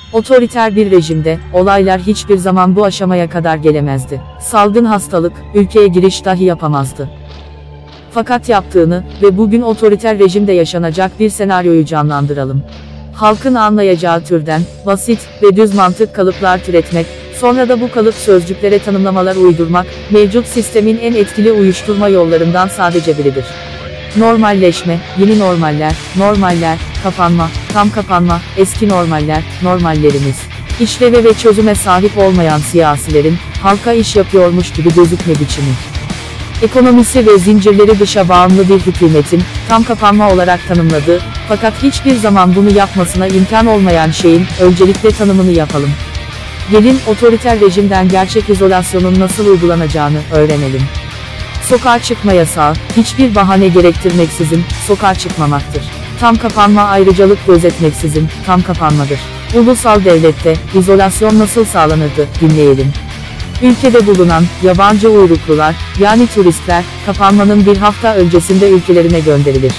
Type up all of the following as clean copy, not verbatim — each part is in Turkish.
Otoriter bir rejimde, olaylar hiçbir zaman bu aşamaya kadar gelemezdi. Salgın hastalık, ülkeye giriş dahi yapamazdı. Fakat yaptığını ve bugün otoriter rejimde yaşanacak bir senaryoyu canlandıralım. Halkın anlayacağı türden, basit ve düz mantık kalıplar türetmek, sonra da bu kalıp sözcüklere tanımlamalar uydurmak, mevcut sistemin en etkili uyuşturma yollarından sadece biridir. Normalleşme, yeni normaller, kapanma, tam kapanma, eski normaller, normallerimiz. İşleve ve çözüme sahip olmayan siyasilerin, halka iş yapıyormuş gibi gözükme biçimi. Ekonomisi ve zincirleri dışa bağımlı bir hükümetin, tam kapanma olarak tanımladığı, fakat hiçbir zaman bunu yapmasına imkan olmayan şeyin, öncelikle tanımını yapalım. Gelin, otoriter rejimden gerçek izolasyonun nasıl uygulanacağını öğrenelim. Sokağa çıkma yasağı, hiçbir bahane gerektirmeksizin, sokağa çıkmamaktır. Tam kapanma ayrıcalık gözetmeksizin, tam kapanmadır. Ulusal devlette, izolasyon nasıl sağlanırdı, dinleyelim. Ülkede bulunan, yabancı uyruklular, yani turistler, kapanmanın bir hafta öncesinde ülkelerine gönderilir.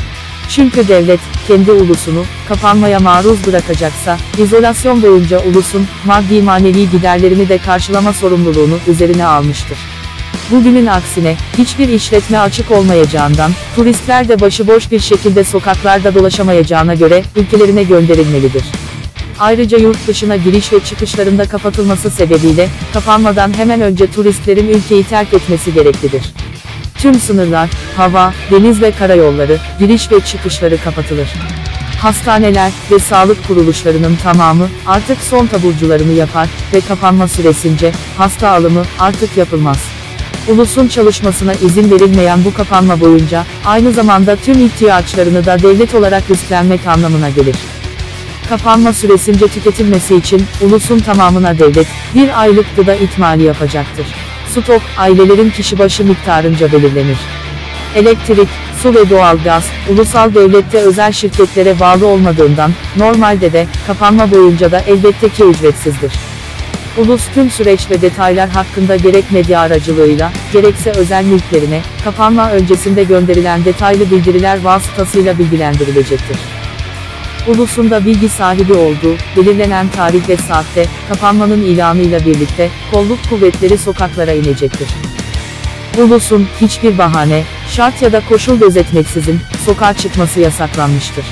Çünkü devlet, kendi ulusunu, kapanmaya maruz bırakacaksa, izolasyon boyunca ulusun, maddi manevi giderlerini de karşılama sorumluluğunu üzerine almıştır. Bugünün aksine, hiçbir işletme açık olmayacağından, turistler de başıboş bir şekilde sokaklarda dolaşamayacağına göre, ülkelerine gönderilmelidir. Ayrıca yurt dışına giriş ve çıkışlarında kapatılması sebebiyle, kapanmadan hemen önce turistlerin ülkeyi terk etmesi gereklidir. Tüm sınırlar, hava, deniz ve karayolları, giriş ve çıkışları kapatılır. Hastaneler ve sağlık kuruluşlarının tamamı, artık son taburcularını yapar ve kapanma süresince, hasta alımı, artık yapılmaz. Ulusun çalışmasına izin verilmeyen bu kapanma boyunca, aynı zamanda tüm ihtiyaçlarını da devlet olarak üstlenmek anlamına gelir. Kapanma süresince tüketilmesi için, ulusun tamamına devlet, bir aylık gıda itmali yapacaktır. Stok, ailelerin kişi başı miktarınca belirlenir. Elektrik, su ve doğalgaz, ulusal devlette özel şirketlere bağlı olmadığından, normalde de, kapanma boyunca da elbette ki ücretsizdir. Ulus tüm süreç ve detaylar hakkında gerek medya aracılığıyla, gerekse özel mülklerine, kapanma öncesinde gönderilen detaylı bildiriler vasıtasıyla bilgilendirilecektir. Ulusun da bilgi sahibi olduğu, belirlenen tarih ve saatte, kapanmanın ilanıyla birlikte, kolluk kuvvetleri sokaklara inecektir. Ulusun, hiçbir bahane, şart ya da koşul gözetmeksizin, sokağa çıkması yasaklanmıştır.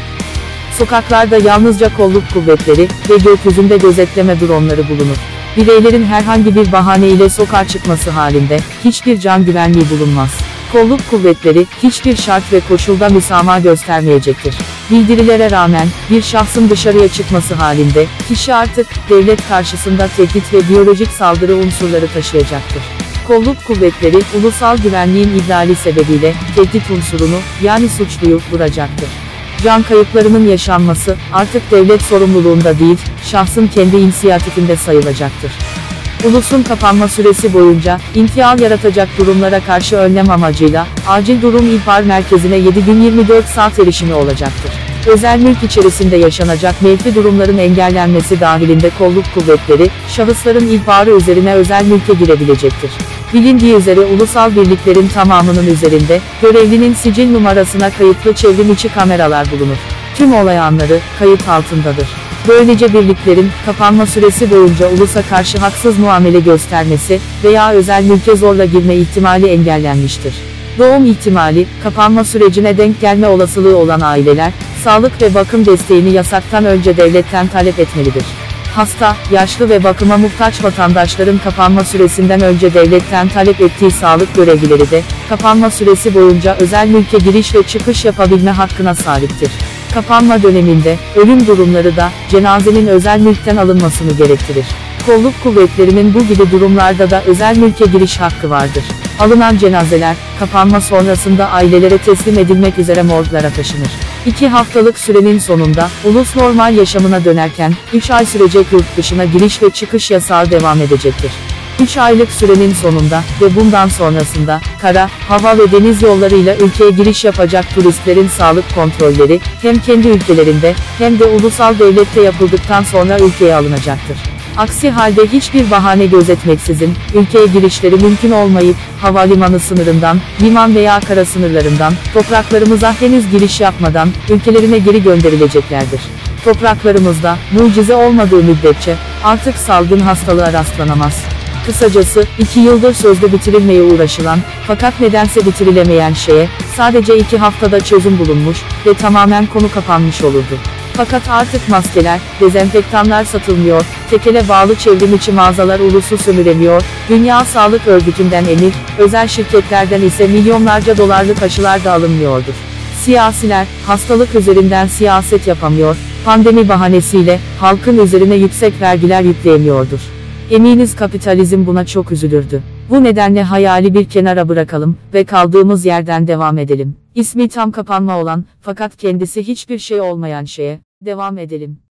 Sokaklarda yalnızca kolluk kuvvetleri ve gökyüzünde gözetleme dronları bulunur. Bireylerin herhangi bir bahane ile sokağa çıkması halinde, hiçbir can güvenliği bulunmaz. Kolluk kuvvetleri, hiçbir şart ve koşulda müsamaha göstermeyecektir. Bildirilere rağmen, bir şahsın dışarıya çıkması halinde, kişi artık, devlet karşısında tehdit ve biyolojik saldırı unsurları taşıyacaktır. Kolluk kuvvetleri, ulusal güvenliğin ihlali sebebiyle, tehdit unsurunu, yani suçluyu, vuracaktır. Can kayıplarının yaşanması, artık devlet sorumluluğunda değil, şahsın kendi inisiyatifinde sayılacaktır. Ulusun kapanma süresi boyunca, infial yaratacak durumlara karşı önlem amacıyla, acil durum ihbar merkezine 7 gün 24 saat erişimi olacaktır. Özel mülk içerisinde yaşanacak menfi durumların engellenmesi dahilinde kolluk kuvvetleri, şahısların ihbarı üzerine özel mülke girebilecektir. Bilindiği üzere ulusal birliklerin tamamının üzerinde, görevlinin sicil numarasına kayıtlı çevrim içi kameralar bulunur. Tüm olay anları, kayıt altındadır. Böylece birliklerin, kapanma süresi boyunca ulusa karşı haksız muamele göstermesi veya özel mülke zorla girme ihtimali engellenmiştir. Doğum ihtimali, kapanma sürecine denk gelme olasılığı olan aileler, sağlık ve bakım desteğini yasaktan önce devletten talep etmelidir. Hasta, yaşlı ve bakıma muhtaç vatandaşların kapanma süresinden önce devletten talep ettiği sağlık görevlileri de, kapanma süresi boyunca özel mülke giriş ve çıkış yapabilme hakkına sahiptir. Kapanma döneminde, ölüm durumları da, cenazenin özel mülkten alınmasını gerektirir. Kolluk kuvvetlerinin bu gibi durumlarda da özel mülke giriş hakkı vardır. Alınan cenazeler, kapanma sonrasında ailelere teslim edilmek üzere morglara taşınır. 2 haftalık sürenin sonunda, ulus normal yaşamına dönerken, 3 ay sürecek yurt dışına giriş ve çıkış yasağı devam edecektir. 3 aylık sürenin sonunda ve bundan sonrasında, kara, hava ve deniz yollarıyla ülkeye giriş yapacak turistlerin sağlık kontrolleri, hem kendi ülkelerinde, hem de ulusal devlette yapıldıktan sonra ülkeye alınacaktır. Aksi halde hiçbir bahane gözetmeksizin, ülkeye girişleri mümkün olmayıp, havalimanı sınırından, liman veya kara sınırlarından, topraklarımıza henüz giriş yapmadan, ülkelerine geri gönderileceklerdir. Topraklarımızda mucize olmadığı müddetçe artık salgın hastalığa rastlanamaz. Kısacası 2 yıldır sözde bitirilmeye uğraşılan fakat nedense bitirilemeyen şeye sadece 2 haftada çözüm bulunmuş ve tamamen konu kapanmış olurdu. Fakat artık maskeler, dezenfektanlar satılmıyor, tekele bağlı çevrimiçi mağazalar ulusu sömüremiyor, Dünya Sağlık Örgütü'nden emir, özel şirketlerden ise milyonlarca dolarlık aşılar da alınmıyordur. Siyasiler, hastalık üzerinden siyaset yapamıyor, pandemi bahanesiyle halkın üzerine yüksek vergiler yükleyemiyordur. Eminiz kapitalizm buna çok üzülürdü. Bu nedenle hayali bir kenara bırakalım ve kaldığımız yerden devam edelim. İsmi tam kapanma olan, fakat kendisi hiçbir şey olmayan şeye devam edelim.